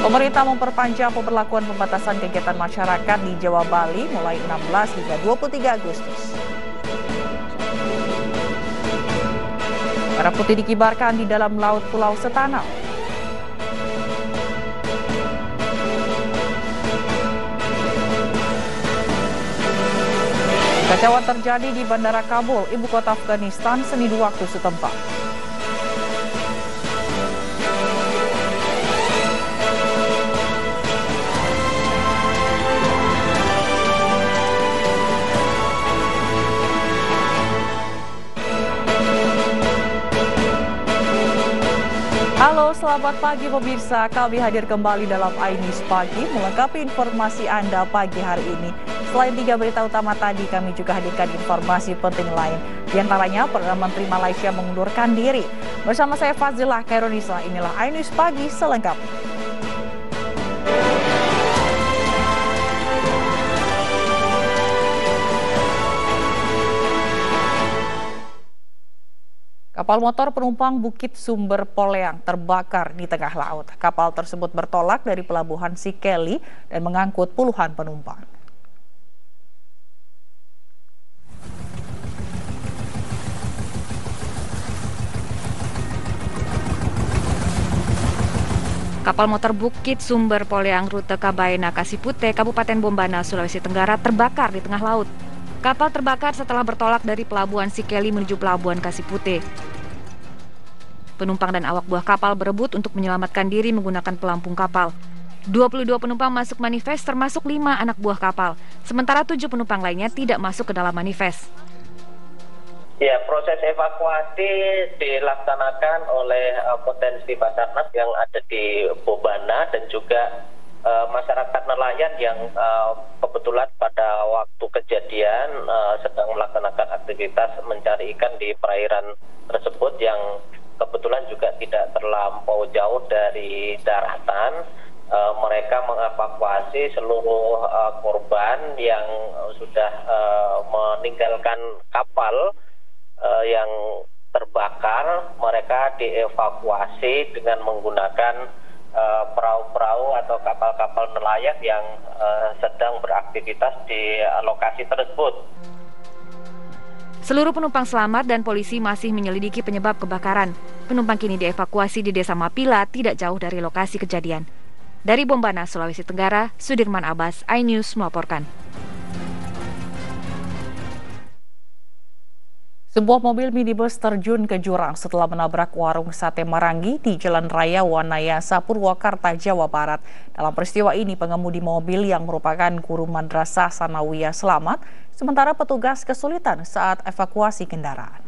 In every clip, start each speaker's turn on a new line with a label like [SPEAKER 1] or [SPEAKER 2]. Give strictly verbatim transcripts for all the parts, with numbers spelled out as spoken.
[SPEAKER 1] Pemerintah memperpanjang pemberlakuan pembatasan kegiatan masyarakat di Jawa Bali mulai enam belas hingga dua puluh tiga Agustus. Merah putih dikibarkan di dalam laut Pulau Setanau. Kekacauan terjadi di Bandara Kabul, ibu kota Afghanistan, Senin waktu setempat. Halo, selamat pagi pemirsa. Kami hadir kembali dalam iNews Pagi melengkapi informasi Anda pagi hari ini. Selain tiga berita utama tadi, kami juga hadirkan informasi penting lain. Di antaranya, Perdana Menteri Malaysia mengundurkan diri. Bersama saya Fazilah Khairunisa, inilah iNews Pagi selengkapnya. Kapal motor penumpang Bukit Sumber Poleang terbakar di tengah laut. Kapal tersebut bertolak dari pelabuhan Sikeli dan mengangkut puluhan penumpang.
[SPEAKER 2] Kapal motor Bukit Sumber Poleang rute Kabaena Kasipute, Kabupaten Bombana, Sulawesi Tenggara terbakar di tengah laut. Kapal terbakar setelah bertolak dari pelabuhan Sikeli menuju pelabuhan Kasipute. Penumpang dan awak buah kapal berebut untuk menyelamatkan diri menggunakan pelampung kapal. dua puluh dua penumpang masuk manifest termasuk lima anak buah kapal. Sementara tujuh penumpang lainnya tidak masuk ke dalam manifest.
[SPEAKER 3] Ya, proses evakuasi dilaksanakan oleh uh, potensi Basarnas yang ada di Bobana dan juga uh, masyarakat nelayan yang uh, kebetulan pada waktu kejadian uh, sedang melaksanakan aktivitas mencari ikan di perairan tersebut yang kebetulan juga tidak terlampau jauh dari daratan. Uh, mereka mengevakuasi seluruh uh, korban yang uh, sudah uh, meninggalkan kapal uh, yang terbakar. Mereka dievakuasi dengan menggunakan uh, perahu-perahu atau kapal-kapal nelayan yang uh, sedang beraktivitas di uh, lokasi tersebut.
[SPEAKER 2] Seluruh penumpang selamat dan polisi masih menyelidiki penyebab kebakaran. Penumpang kini dievakuasi di Desa Mapila, tidak jauh dari lokasi kejadian. Dari Bombana, Sulawesi Tenggara, Sudirman Abbas, iNews melaporkan.
[SPEAKER 1] Sebuah mobil minibus terjun ke jurang setelah menabrak warung sate Marangi di Jalan Raya Wanayasa, Purwakarta, Jawa Barat. Dalam peristiwa ini, pengemudi mobil yang merupakan guru madrasah Sanawiyah selamat, sementara petugas kesulitan saat evakuasi kendaraan.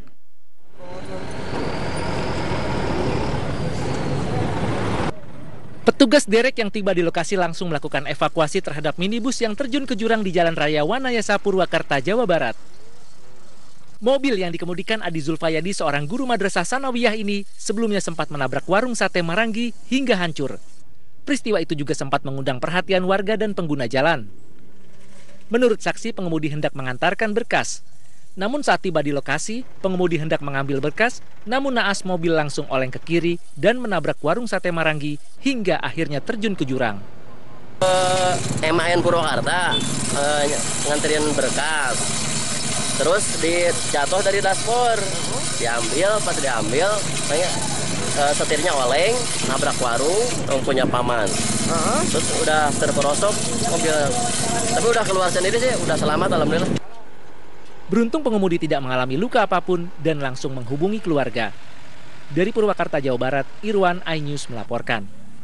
[SPEAKER 4] Petugas derek yang tiba di lokasi langsung melakukan evakuasi terhadap minibus yang terjun ke jurang di Jalan Raya Wanayasa, Purwakarta, Jawa Barat. Mobil yang dikemudikan Adi Zulfayadi, seorang guru madrasah Sanawiyah ini, sebelumnya sempat menabrak warung sate Marangi hingga hancur. Peristiwa itu juga sempat mengundang perhatian warga dan pengguna jalan. Menurut saksi, pengemudi hendak mengantarkan berkas. Namun saat tiba di lokasi, pengemudi hendak mengambil berkas, namun naas mobil langsung oleng ke kiri dan menabrak warung sate Marangi hingga akhirnya terjun ke jurang.
[SPEAKER 5] Uh, M A N Purwakarta uh, nganterin berkas. Terus di jatuh dari dashboard, diambil, pas diambil, banyak uh, setirnya oleng, nabrak warung, yang punya paman. Uh-huh. Terus udah terperosok mobil, tapi udah keluar sendiri sih, udah selamat alhamdulillah.
[SPEAKER 4] Beruntung pengemudi tidak mengalami luka apapun dan langsung menghubungi keluarga. Dari Purwakarta, Jawa Barat, Irwan, iNews melaporkan.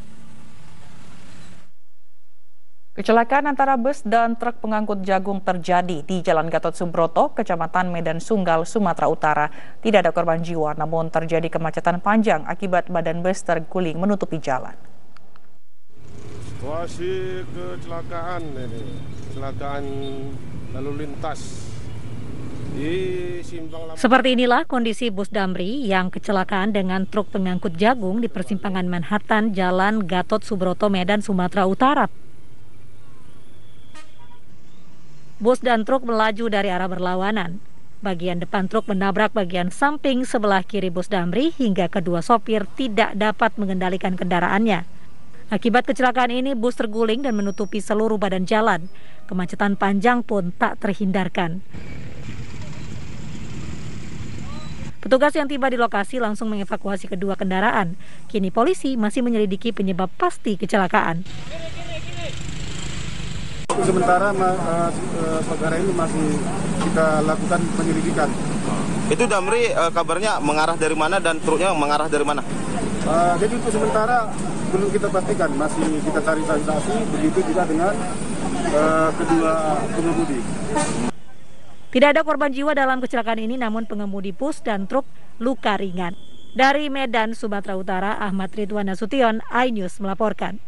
[SPEAKER 1] Kecelakaan antara bus dan truk pengangkut jagung terjadi di Jalan Gatot Subroto, Kecamatan Medan Sunggal, Sumatera Utara. Tidak ada korban jiwa, namun terjadi kemacetan panjang akibat badan bus terguling menutupi jalan.
[SPEAKER 6] Situasi kecelakaan ini, kecelakaan lalu lintas.
[SPEAKER 7] Seperti inilah kondisi bus Damri yang kecelakaan dengan truk pengangkut jagung di persimpangan Manhattan, Jalan Gatot Subroto, Medan, Sumatera Utara. Bus dan truk melaju dari arah berlawanan. Bagian depan truk menabrak bagian samping sebelah kiri bus Damri hingga kedua sopir tidak dapat mengendalikan kendaraannya. Akibat kecelakaan ini, bus terguling dan menutupi seluruh badan jalan. Kemacetan panjang pun tak terhindarkan. Petugas yang tiba di lokasi langsung mengevakuasi kedua kendaraan. Kini polisi masih menyelidiki penyebab pasti kecelakaan.
[SPEAKER 6] Sementara uh, perkara ini masih kita lakukan penyelidikan.
[SPEAKER 8] Itu Damri uh, kabarnya mengarah dari mana dan truknya mengarah dari mana?
[SPEAKER 6] Uh, jadi untuk sementara belum kita pastikan, masih kita cari saksi, begitu juga dengan uh, kedua pengemudi.
[SPEAKER 7] Tidak ada korban jiwa dalam kecelakaan ini, namun pengemudi bus dan truk luka ringan. Dari Medan, Sumatera Utara, Ahmad Ridwan Nasution, iNews melaporkan.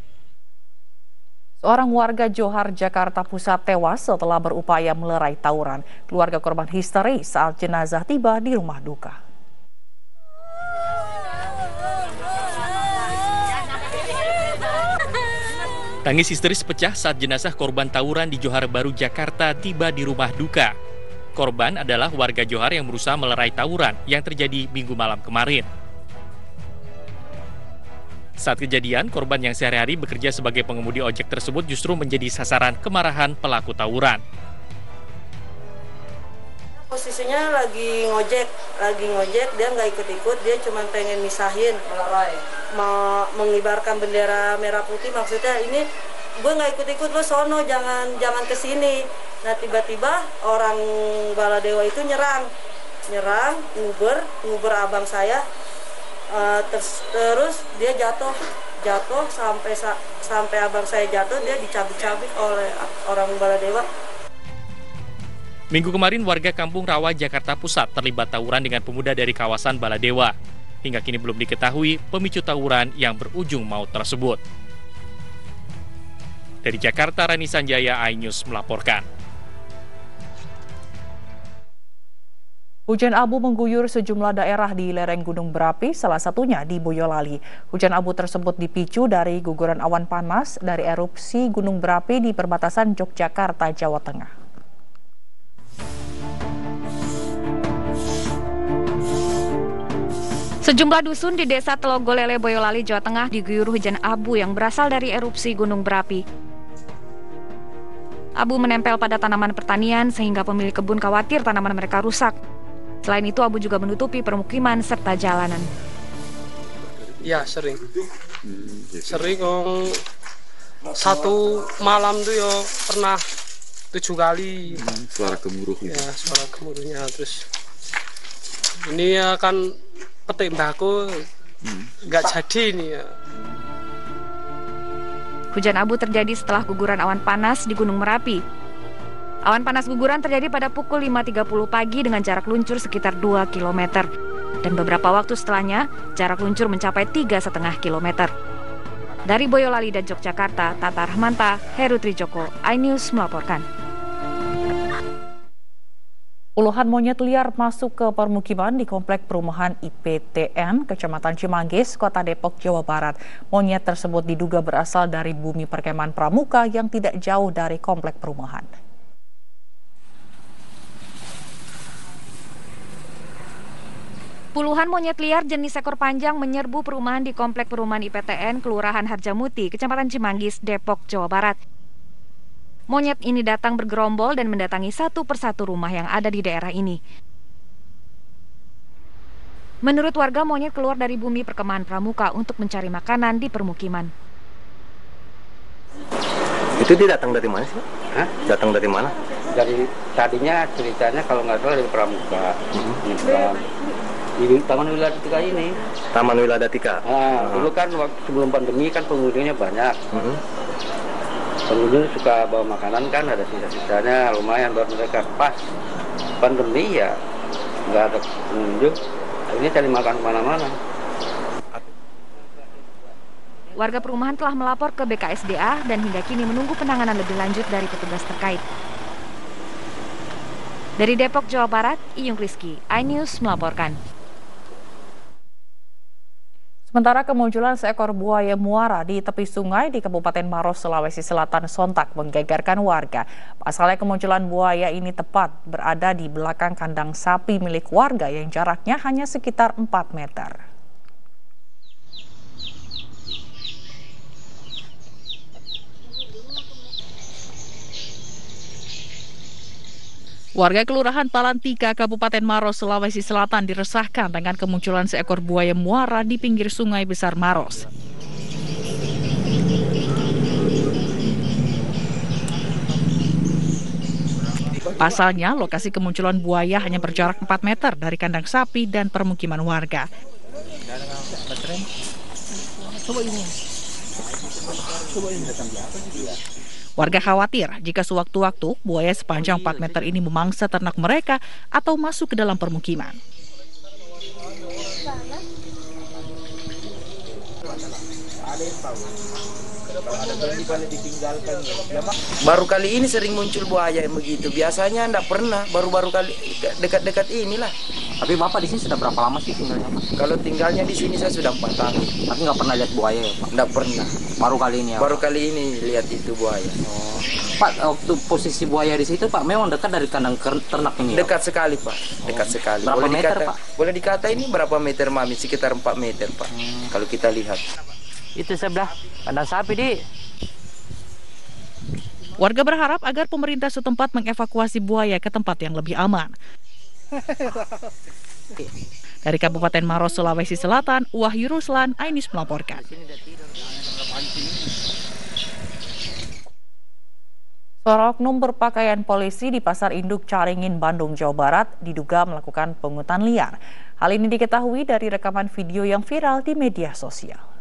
[SPEAKER 1] Seorang warga Johar, Jakarta Pusat tewas setelah berupaya melerai tawuran. Keluarga korban histeris saat jenazah tiba di rumah duka.
[SPEAKER 4] Tangis histeris pecah saat jenazah korban tawuran di Johar Baru, Jakarta tiba di rumah duka. Korban adalah warga Johar yang berusaha melerai tawuran yang terjadi minggu malam kemarin. Saat kejadian, korban yang sehari-hari bekerja sebagai pengemudi ojek tersebut justru menjadi sasaran kemarahan pelaku tawuran.
[SPEAKER 9] Posisinya lagi ngojek, lagi ngojek, dia nggak ikut-ikut, dia cuma pengen misahin, mau mengibarkan bendera merah putih, maksudnya ini gue nggak ikut-ikut, lo sono, jangan jangan kesini. Nah tiba-tiba orang Baladewa itu nyerang, nyerang, nguber, nguber abang saya. Uh, terus, terus dia jatuh jatuh sampai sampai abang saya jatuh, dia dicabik-cabik oleh orang Baladewa.
[SPEAKER 4] Minggu kemarin warga Kampung Rawa, Jakarta Pusat terlibat tawuran dengan pemuda dari kawasan Baladewa. Hingga kini belum diketahui pemicu tawuran yang berujung maut tersebut. Dari Jakarta, Rani Sanjaya, iNews melaporkan.
[SPEAKER 1] Hujan abu mengguyur sejumlah daerah di lereng Gunung Berapi, salah satunya di Boyolali. Hujan abu tersebut dipicu dari guguran awan panas dari erupsi Gunung Berapi di perbatasan Yogyakarta, Jawa Tengah.
[SPEAKER 2] Sejumlah dusun di Desa Telogolele, Boyolali, Jawa Tengah diguyur hujan abu yang berasal dari erupsi Gunung Berapi. Abu menempel pada tanaman pertanian sehingga pemilik kebun khawatir tanaman mereka rusak. Selain itu, abu juga menutupi permukiman serta jalanan.
[SPEAKER 10] Ya, sering. Sering kong satu malam tuh yo pernah tujuh kali.
[SPEAKER 11] Suara gemuruh itu.
[SPEAKER 10] Ya, suara gemuruhnya. Terus ini ya kan petik mbakku nggak hmm. jadi ini ya.
[SPEAKER 2] Hujan abu terjadi setelah guguran awan panas di Gunung Merapi. Awan panas guguran terjadi pada pukul lima tiga puluh pagi dengan jarak luncur sekitar dua kilometer. Dan beberapa waktu setelahnya, jarak luncur mencapai tiga koma lima kilometer. Dari Boyolali dan Yogyakarta, Tata Rahmanta, Heru Trijoko, iNews melaporkan.
[SPEAKER 1] Puluhan monyet liar masuk ke permukiman di Komplek Perumahan I P T N, Kecamatan Cimanggis, Kota Depok, Jawa Barat. Monyet tersebut diduga berasal dari bumi perkemahan pramuka yang tidak jauh dari komplek perumahan.
[SPEAKER 2] Puluhan monyet liar jenis ekor panjang menyerbu perumahan di Komplek Perumahan I P T N, Kelurahan Harjamuti, Kecamatan Cimanggis, Depok, Jawa Barat. Monyet ini datang bergerombol dan mendatangi satu persatu rumah yang ada di daerah ini. Menurut warga, monyet keluar dari bumi perkemahan pramuka untuk mencari makanan di permukiman.
[SPEAKER 12] Itu dia datang dari mana sih?
[SPEAKER 13] Hah?
[SPEAKER 12] Datang dari mana?
[SPEAKER 13] Dari tadinya ceritanya kalau nggak salah dari pramuka. Mm-hmm. Di Taman Wiladatika ini.
[SPEAKER 12] Taman Wiladatika.
[SPEAKER 13] Nah, uh-huh. Dulu kan waktu sebelum pandemi kan pengunjungnya banyak. Uh-huh. Pengunjung suka bawa makanan kan, ada sisa-sisanya lumayan buat mereka. Pas pandemi ya nggak ada pengunjung, akhirnya cari makan kemana-mana.
[SPEAKER 2] Warga perumahan telah melapor ke B K S D A dan hingga kini menunggu penanganan lebih lanjut dari petugas terkait. Dari Depok, Jawa Barat, Iyung Rizky, iNews melaporkan.
[SPEAKER 1] Sementara kemunculan seekor buaya muara di tepi sungai di Kabupaten Maros, Sulawesi Selatan sontak menggegerkan warga. Pasalnya kemunculan buaya ini tepat berada di belakang kandang sapi milik warga yang jaraknya hanya sekitar empat meter. Warga Kelurahan Palantika, Kabupaten Maros, Sulawesi Selatan diresahkan dengan kemunculan seekor buaya muara di pinggir Sungai Besar Maros. Pasalnya, lokasi kemunculan buaya hanya berjarak empat meter dari kandang sapi dan permukiman warga. Warga khawatir jika sewaktu-waktu buaya sepanjang empat meter ini memangsa ternak mereka atau masuk ke dalam permukiman.
[SPEAKER 11] Baru kali ini sering muncul buaya yang begitu. Biasanya enggak pernah, baru-baru kali dekat-dekat inilah.
[SPEAKER 14] Tapi Bapak di sini sudah berapa lama sih tinggalnya, Pak?
[SPEAKER 11] Kalau tinggalnya di sini saya sudah empat tahun.
[SPEAKER 14] Tapi nggak pernah lihat buaya ya, Pak?
[SPEAKER 11] Nggak pernah.
[SPEAKER 14] Baru kali ini ya,
[SPEAKER 11] Baru
[SPEAKER 14] Pak?
[SPEAKER 11] kali ini lihat itu buaya.
[SPEAKER 14] Oh. Pak, waktu posisi buaya di situ, Pak, memang dekat dari kandang ternak ini ya?
[SPEAKER 11] Dekat sekali, Pak. Dekat sekali.
[SPEAKER 14] Berapa
[SPEAKER 11] boleh
[SPEAKER 14] meter,
[SPEAKER 11] dikata,
[SPEAKER 14] Pak?
[SPEAKER 11] Boleh dikata ini berapa meter, Mami? Sekitar empat meter, Pak. Hmm. Kalau kita lihat.
[SPEAKER 14] Itu sebelah kandang sapi, Di.
[SPEAKER 1] Warga berharap agar pemerintah setempat mengevakuasi buaya ke tempat yang lebih aman. Dari Kabupaten Maros, Sulawesi Selatan, Wahyu Ruslan, Ainis melaporkan. Seorang oknum berpakaian polisi di Pasar Induk Caringin, Bandung, Jawa Barat diduga melakukan pungutan liar. Hal ini diketahui dari rekaman video yang viral di media sosial.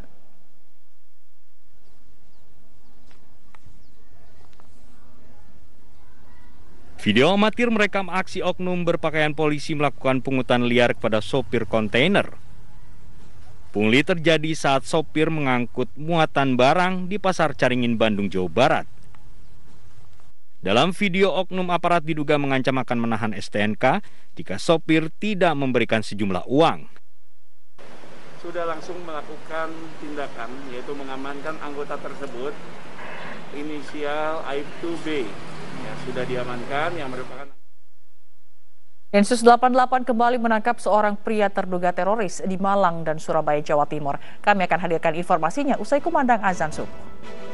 [SPEAKER 15] Video amatir merekam aksi oknum berpakaian polisi melakukan pungutan liar kepada sopir kontainer. Pungli terjadi saat sopir mengangkut muatan barang di Pasar Caringin, Bandung, Jawa Barat. Dalam video, oknum aparat diduga mengancam akan menahan S T N K jika sopir tidak memberikan sejumlah uang.
[SPEAKER 6] Sudah langsung melakukan tindakan, yaitu mengamankan anggota tersebut, inisial Aibtu B. Ya, sudah diamankan yang merupakan.
[SPEAKER 1] Densus delapan puluh delapan kembali menangkap seorang pria terduga teroris di Malang dan Surabaya, Jawa Timur. Kami akan hadirkan informasinya usai kumandang azan subuh.